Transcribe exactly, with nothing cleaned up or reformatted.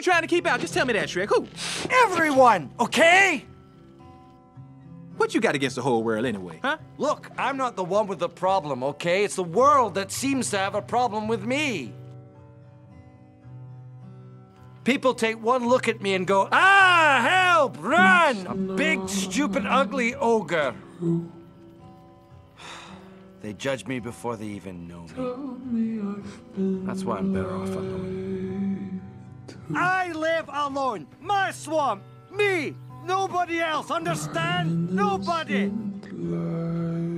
trying to keep out? Just tell me that, Shrek. Who? Everyone, okay? What you got against the whole world anyway, huh? Look, I'm not the one with the problem, okay? It's the world that seems to have a problem with me. People take one look at me and go, ah, help, run! A big, stupid, ugly ogre. They judge me before they even know me. That's why I'm better off alone. I live alone. My swamp. Me. Nobody else. Understand? Nobody.